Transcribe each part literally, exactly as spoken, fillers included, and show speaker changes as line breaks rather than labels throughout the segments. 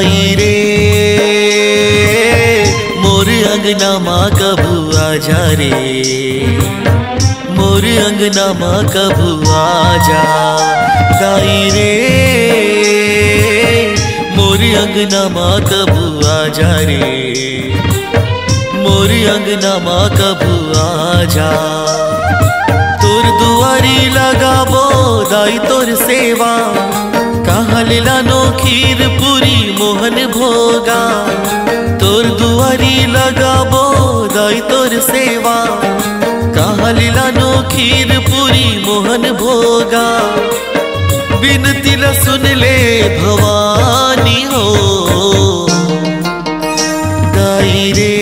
दाई रे मोर अंगना माँ कभू आ जा रे, मोर अंगना माँ कभू आ जा। दाई रे मोर अंगना माँ कभू आ जा रे, मोर अंगना माँ कभू आ जा। तोर दुआरी लगाबो दाई तोर सेवा, कहाँ लानो खीर पूरी मोहन भोगा। तोर दुआरी लगाबो दाई तोर सेवा, कहाँ लानो खीर पूरी मोहन भोगा। बिनती ल सुन ले भवानी हो दाई रे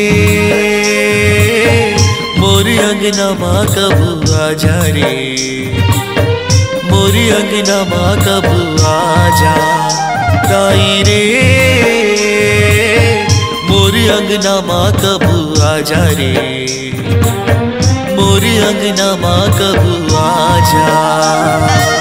मोर अंगना माँ कभू आ जा रे, मोर अंगना माँ कभू आ जा। दाई रे मोर अंगना माँ कभू आ जा रे, मोर अंगना माँ कभू आ जा।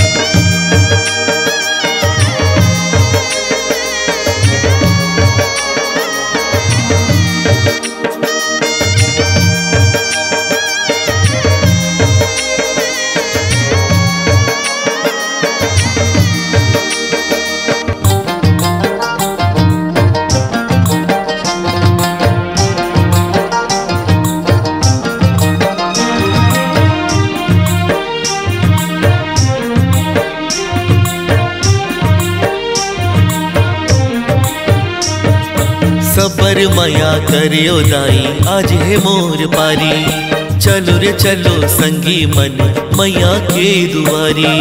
सबर मया करियो दाई आज है मोर पारी, चलो रे चलो संगी मन मैया के दुआरी।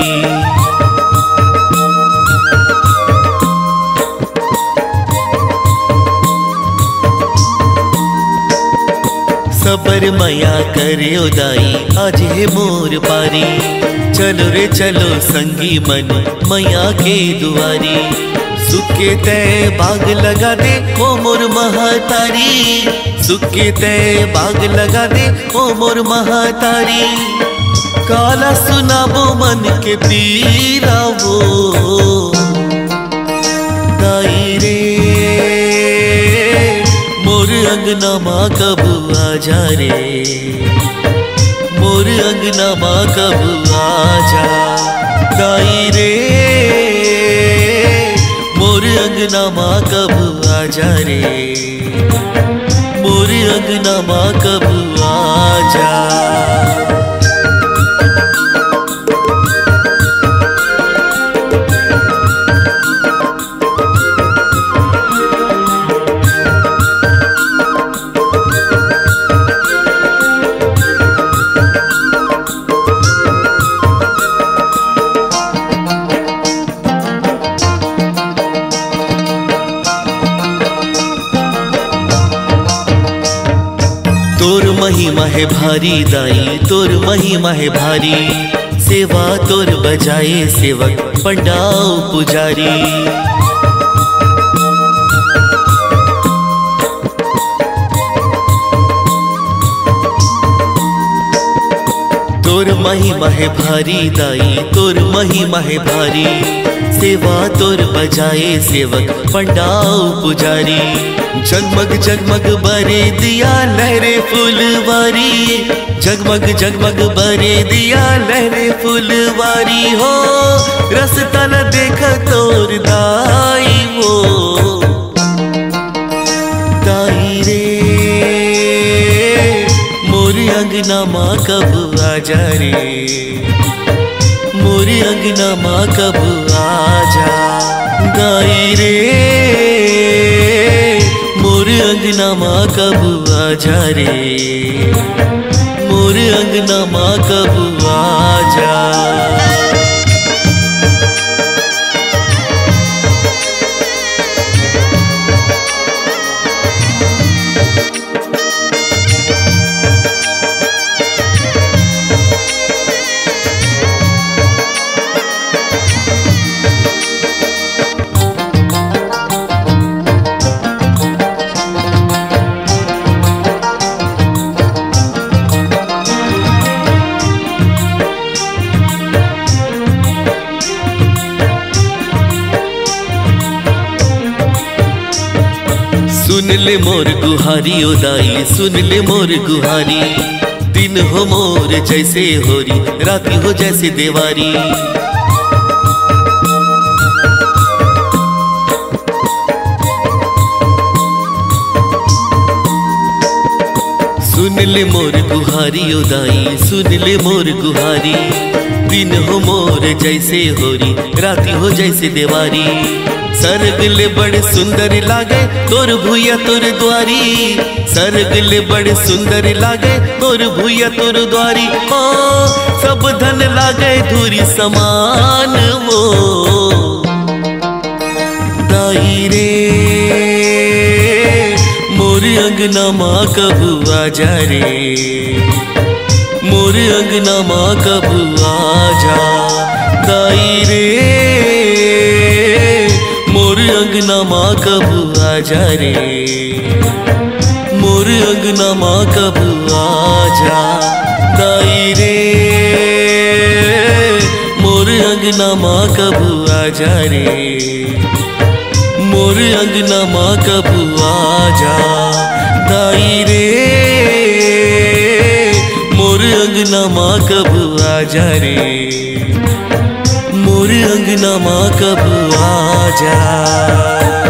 सबर मया करियो दाई आज है मोर पारी, चलो रे चलो संगी मन मैया के दुआरी। सुखे तय बाग लगा दे ओ मोर महातारी, सुखे तय बाग लगा दे ओ मोर महातारी। काला सुनाबो मन के पीरा वो दाई रे मोर अंगना माँ कभू आ जा रे, मोर अंगना माँ कभू आ जा। दाई रे मोर अंगना माँ कभू आ जा रे, मोर अंगना माँ कभू आ जा। तोर महिमा है भारी दाई, तोर महिमा है भारी। सेवा तोर बजाए सेवक पंडाओ पुजारी। तोर महिमा है भारी दाई, तोर महिमा है भारी। सेवा तोर बजाए सेवक पंडाओ पुजारी। जगमग जगमग बरे दिया लहरे फुलवारी, जगमग जगमग बरे दिया लहरे फुलवारी हो। रसता न देख तोर दाई वो दाई रे मोर अंगना माँ कभू आ जा रे, मोर अंगना माँ कभू आ जा। दाई रे मोर अंगना माँ कभू आ जा रे, मोर अंगना माँ कभू आ जा। सुन ले मोर गुहारी ओ दाई, सुन ले मोर गुहारी। दिन हो मोर जैसे होरी, राती हो जैसे देवारी। सुन ले मोर गुहारी ओ दाई, सुन ले मोर गुहारी। दिन हो मोर जैसे होरी, राती हो जैसे देवारी। सरग ले बड़े सुंदर लागे तोर भूया तोर द्वारी। सरग ले बड़े सुंदर लागे तोर भूया तोर द्वारी। ओ सब धन लागे धूरी समान वो दाई रे। मोर अंगना माँ कबू आजा रे, मोर अंगना माँ कबू आजा दाई रे। मोर अंगना माँ कबू आजा रे, मोर अंगना माँ कबू आजा दाई रे। मोर अंगना माँ कबू आजा रे, मोर अंगना माँ कबू आजा दाई रे। मोर अंगना माँ कबू आजा रे, मोर अंगना माँ कबू आजा।